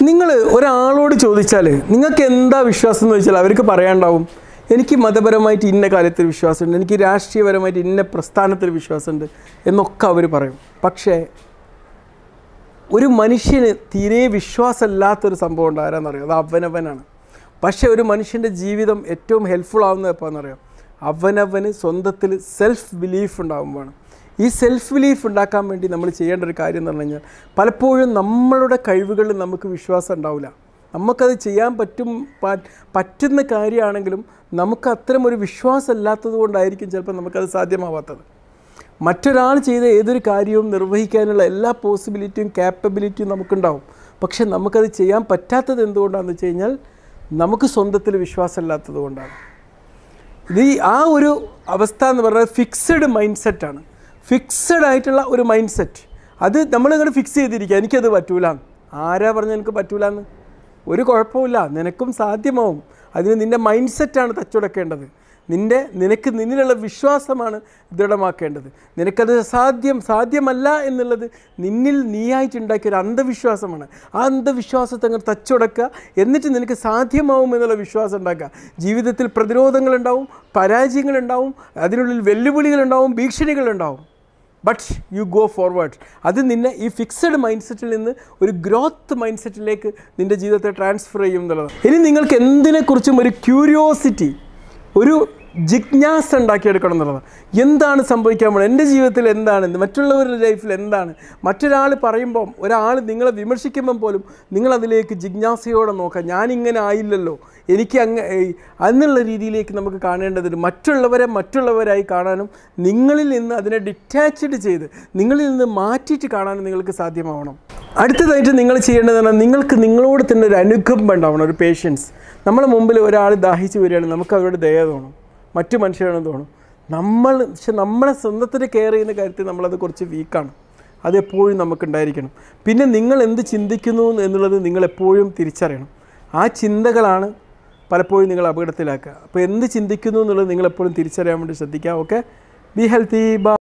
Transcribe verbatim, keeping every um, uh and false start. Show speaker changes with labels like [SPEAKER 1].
[SPEAKER 1] നിങ്ങൾ ഒരാളോട് ചോദിച്ചാൽ നിങ്ങൾക്ക് എന്താ വിശ്വാസം എന്ന് ചോദിച്ചാൽ അവർക്ക് പറയാനുണ്ടാവും എനിക്ക് മതപരമായിട്ട് ഇന്ന കാര്യത്തിൽ വിശ്വാസമുണ്ട്, എനിക്ക് രാഷ്ട്രീയപരമായിട്ട് ഇന്ന പ്രസ്ഥാനത്തിൽ വിശ്വാസമുണ്ട് എന്നൊക്കെ അവർ പറയും. പക്ഷേ ഒരു മനുഷ്യന് തീരെ വിശ്വാസമില്ലാത്തൊരു സംഭവം ഉണ്ട്, ആരാന്നറിയാം, അത് അവനവനാണ്. പക്ഷേ ഒരു മനുഷ്യൻ്റെ ജീവിതം ഏറ്റവും ഹെൽപ്ഫുൾ ആവുന്നത് എപ്പോഴെന്നറിയാം, അവനവന് സ്വന്തത്തിൽ സെൽഫ് ബിലീഫ് ഉണ്ടാകുമ്പോഴാണ്. ഈ സെൽഫ് ബിലീഫ് ഉണ്ടാക്കാൻ വേണ്ടി നമ്മൾ ചെയ്യേണ്ട ഒരു കാര്യം എന്ന് പറഞ്ഞു കഴിഞ്ഞാൽ പലപ്പോഴും നമ്മളുടെ കഴിവുകളിൽ നമുക്ക് വിശ്വാസം ഉണ്ടാവില്ല. നമുക്കത് ചെയ്യാൻ പറ്റും പറ്റുന്ന കാര്യമാണെങ്കിലും നമുക്ക് അത്തരം ഒരു വിശ്വാസം ഇല്ലാത്തത് കൊണ്ടായിരിക്കും ചിലപ്പോൾ നമുക്കത് സാധ്യമാവാത്തത്. മറ്റൊരാൾ ചെയ്ത ഏതൊരു കാര്യവും നിർവഹിക്കാനുള്ള എല്ലാ പോസിബിലിറ്റിയും ക്യാപ്പബിലിറ്റിയും നമുക്കുണ്ടാവും. പക്ഷെ നമുക്കത് ചെയ്യാൻ പറ്റാത്തത് എന്തുകൊണ്ടാണെന്ന് വെച്ച് കഴിഞ്ഞാൽ നമുക്ക് സ്വന്തത്തിൽ വിശ്വാസമില്ലാത്തത് കൊണ്ടാണ്. ഇത് ആ ഒരു അവസ്ഥ എന്ന് പറഞ്ഞാൽ ഫിക്സഡ് മൈൻഡ് സെറ്റാണ്. ഫിക്സഡ് ആയിട്ടുള്ള ഒരു മൈൻഡ് സെറ്റ്, അത് നമ്മളിങ്ങനെ ഫിക്സ് ചെയ്തിരിക്കുക, എനിക്കത് പറ്റൂല. ആരാ പറഞ്ഞാൽ എനിക്ക് പറ്റൂലെന്ന്? ഒരു കുഴപ്പമില്ല, നിനക്കും സാധ്യമാവും. അതിന് നിൻ്റെ മൈൻഡ് സെറ്റാണ് തച്ചുടക്കേണ്ടത്. നിൻ്റെ നിനക്ക് നിന്നിലുള്ള വിശ്വാസമാണ് ദൃഢമാക്കേണ്ടത്. നിനക്കത് സാധ്യം സാധ്യമല്ല എന്നുള്ളത് നിന്നിൽ നീയായിട്ടുണ്ടാക്കിയൊരു അന്ധവിശ്വാസമാണ്. ആ അന്ധവിശ്വാസത്തെ അങ്ങ് തച്ചുടക്കുക, എന്നിട്ട് നിനക്ക് സാധ്യമാവും എന്നുള്ള വിശ്വാസം ഉണ്ടാക്കുക. ജീവിതത്തിൽ പ്രതിരോധങ്ങളുണ്ടാവും, പരാജയങ്ങളുണ്ടാവും, അതിനുള്ളിൽ വെല്ലുവിളികളുണ്ടാവും, ഭീഷണികളുണ്ടാവും. But you go forward. അത് നിന്നെ ഈ ഫിക്സഡ് മൈൻഡ് സെറ്റിൽ നിന്ന് ഒരു ഗ്രോത്ത് മൈൻഡ് സെറ്റിലേക്ക് നിൻ്റെ ജീവിതത്തെ ട്രാൻസ്ഫർ ചെയ്യും എന്നുള്ളതാണ്. ഇനി നിങ്ങൾക്ക് എന്തിനെക്കുറിച്ചും ഒരു ക്യൂരിയോസിറ്റി, ഒരു ജിജ്ഞാസ ഉണ്ടാക്കിയെടുക്കണം എന്നുള്ളതാണ്. എന്താണ് സംഭവിക്കാൻ പോകുന്നത്, എൻ്റെ ജീവിതത്തിൽ എന്താണ്, മറ്റുള്ളവരുടെ ലൈഫിൽ എന്താണ്, മറ്റൊരാൾ പറയുമ്പം, ഒരാൾ നിങ്ങളെ വിമർശിക്കുമ്പം പോലും നിങ്ങളതിലേക്ക് ജിജ്ഞാസയോടെ നോക്കുക. ഞാനിങ്ങനെ ആയില്ലല്ലോ, എനിക്ക് അങ്ങ് എന്നുള്ള രീതിയിലേക്ക് നമുക്ക് കാണേണ്ടതുണ്ട്. മറ്റുള്ളവരെ മറ്റുള്ളവരായി കാണാനും നിങ്ങളിൽ നിന്ന് അതിനെ ഡിറ്റാച്ച്ഡ് ചെയ്ത് നിങ്ങളിൽ നിന്ന് മാറ്റിയിട്ട് കാണാനും നിങ്ങൾക്ക് സാധ്യമാവണം. അടുത്തതായിട്ട് നിങ്ങൾ ചെയ്യേണ്ടതെന്ന് പറഞ്ഞാൽ നിങ്ങൾക്ക് നിങ്ങളോട് തന്നെ ഒരു അനുകമ്പ ഉണ്ടാവണം, ഒരു പേഷ്യൻസ്. നമ്മളെ മുമ്പിൽ ഒരാൾ ദാഹിച്ച് വരികയാണ്, നമുക്ക് അവരുടെ ദയ തോന്നും, മറ്റു മനുഷ്യരാണെന്ന് തോന്നും. നമ്മൾ പക്ഷെ നമ്മളെ സ്വന്തത്തിന് കെയർ ചെയ്യുന്ന കാര്യത്തിൽ നമ്മളത് കുറച്ച് വീക്കാണ്. അതെപ്പോഴും നമുക്കുണ്ടായിരിക്കണം. പിന്നെ നിങ്ങൾ എന്ത് ചിന്തിക്കുന്നു എന്നുള്ളത് നിങ്ങളെപ്പോഴും തിരിച്ചറിയണം. ആ ചിന്തകളാണ് പലപ്പോഴും നിങ്ങൾ അപകടത്തിലാക്കുക. അപ്പോൾ എന്ത് ചിന്തിക്കുന്നു എന്നുള്ളത് നിങ്ങളെപ്പോഴും തിരിച്ചറിയാൻ വേണ്ടി ശ്രദ്ധിക്കുക. Okay, be healthy. ബൈ.